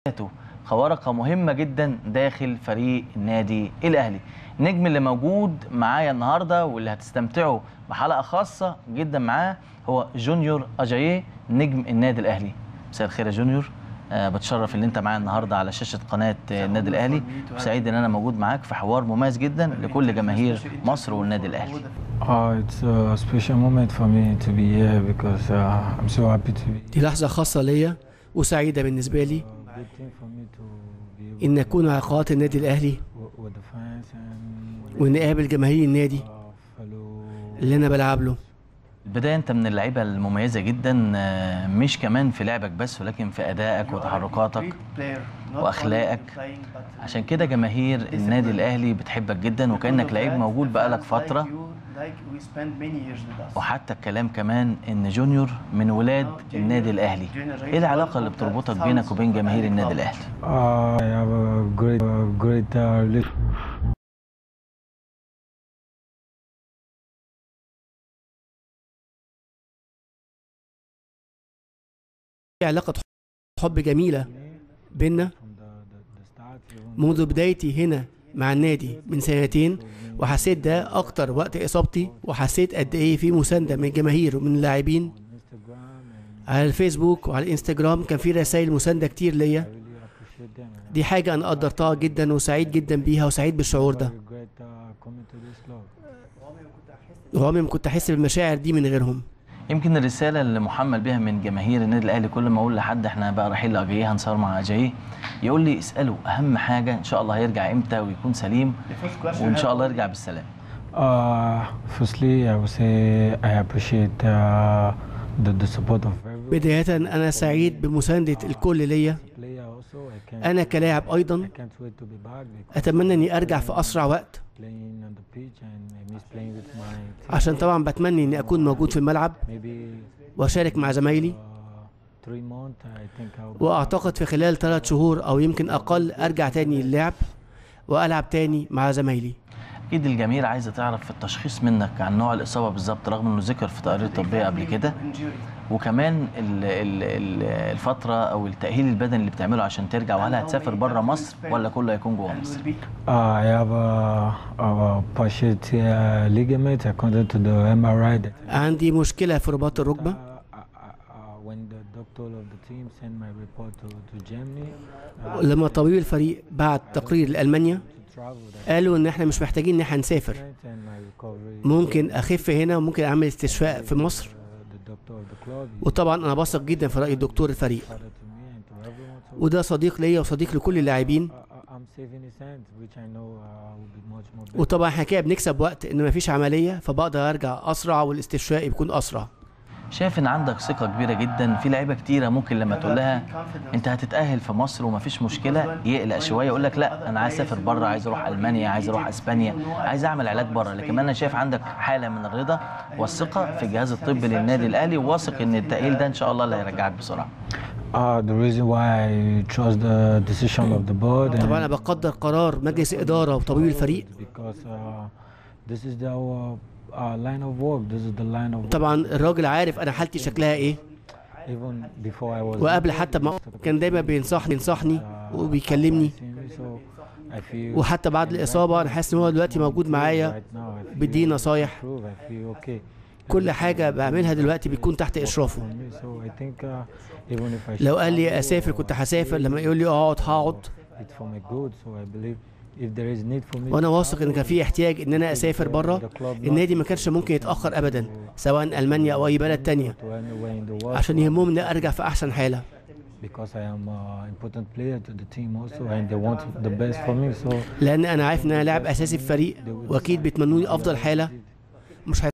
خوارق مهمة جدا داخل فريق النادي الأهلي. النجم اللي موجود معايا النهارده واللي هتستمتعوا بحلقة خاصة جدا معاه هو جونيور أجاييه نجم النادي الأهلي. مساء الخير يا جونيور، بتشرف ان انت معايا النهارده على شاشة قناة النادي الأهلي، وسعيد ان انا موجود معاك في حوار مميز جدا لكل جماهير مصر والنادي الأهلي. It's a special moment for me to be here because I'm so happy to be. دي لحظة خاصة ليا وسعيدة بالنسبة لي إن أكون على قناة النادي الأهلي وإن أقابل جماهير النادي اللي أنا بلعب له. البداية أنت من اللعيبة المميزة جدا، مش كمان في لعبك بس ولكن في أدائك وتحركاتك وأخلاقك. عشان كده جماهير النادي الأهلي بتحبك جدا وكأنك لعيب موجود بقالك فترة. وحتى الكلام كمان إن جونيور من ولاد النادي الأهلي. إيه العلاقة اللي بتربطك بينك وبين جماهير النادي الأهلي؟ I have a great علاقة حب جميلة بيننا منذ بدايتي هنا مع النادي من سنتين، وحسيت ده أكتر وقت إصابتي، وحسيت قد إيه في مساندة من الجماهير ومن اللاعبين على الفيسبوك وعلى الانستجرام. كان في رسائل مساندة كتير ليا. دي حاجة أنا قدرتها جدا وسعيد جدا بيها وسعيد بالشعور ده، وعمري ما كنت أحس بالمشاعر دي من غيرهم. يمكن الرسالة اللي محمل بها من جماهير النادي الأهلي كل ما أقول لحد إحنا بقى رايحين لأجاييه هنصور مع أجاييه يقول لي اسأله أهم حاجة إن شاء الله هيرجع إمتى ويكون سليم وإن شاء الله يرجع بالسلام. Firstly, I would say I appreciate the support of everyone. بداية أنا سعيد بمساندة الكل ليا. أنا كلاعب أيضا أتمنى أني أرجع في أسرع وقت، عشان طبعا بتمنى أني أكون موجود في الملعب وأشارك مع زمايلي، وأعتقد في خلال 3 شهور أو يمكن أقل أرجع تاني للعب وألعب تاني مع زمايلي. أكيد الجماهير عايزة تعرف في التشخيص منك عن نوع الإصابة بالظبط، رغم إنه ذكر في تقارير طبية قبل كده، وكمان الفترة أو التأهيل البدني اللي بتعمله عشان ترجع، وهل هتسافر بره مصر ولا كله هيكون جوه مصر؟ I have a partial ligament according to the MRI. عندي مشكلة في رباط الركبة. لما طبيب الفريق بعت تقرير لألمانيا قالوا ان احنا مش محتاجين ان احنا نسافر، ممكن اخف هنا وممكن اعمل استشفاء في مصر. وطبعا انا بثق جدا في رأي دكتور الفريق، وده صديق ليا وصديق لكل اللاعبين. وطبعا احنا كده بنكسب وقت ان مفيش عملية، فبقدر ارجع اسرع والاستشفاء بيكون اسرع. شايف ان عندك ثقة كبيرة جدا في لعيبة كتيرة ممكن لما تقول لها انت هتتأهل في مصر ومفيش مشكلة يقلق شوية يقول لك لا انا عايز اسافر بره، عايز اروح المانيا، عايز اروح اسبانيا، عايز اعمل علاج بره. لكن انا شايف عندك حالة من الرضا والثقة في الجهاز الطبي للنادي الاهلي، وواثق ان التأهيل ده ان شاء الله اللي هيرجعك بسرعة. The reason why I trust the decision of the board. طبعا انا بقدر قرار مجلس الإدارة وطبيب الفريق. This is our line of work. This is the line of work. طبعا الراجل عارف انا حالتي شكلها ايه، وقبل حتى ما كان دايما بينصحني وبيكلمني، وحتى بعد الإصابة انا حاسس ان هو دلوقتي موجود معايا بيديني نصايح. كل حاجة بعملها دلوقتي بيكون تحت إشرافه. لو قال لي أسافر كنت هسافر، لما يقول لي اقعد هقعد. وانا واثق ان كان في احتياج ان انا اسافر بره. النادي ما كانش ممكن يتاخر ابدا، سواء المانيا او اي بلد تانية، عشان يهمهم ان ارجع في احسن حاله. لان انا عارف ان انا لاعب اساسي في فريق، واكيد بيتمنوني افضل حاله. مش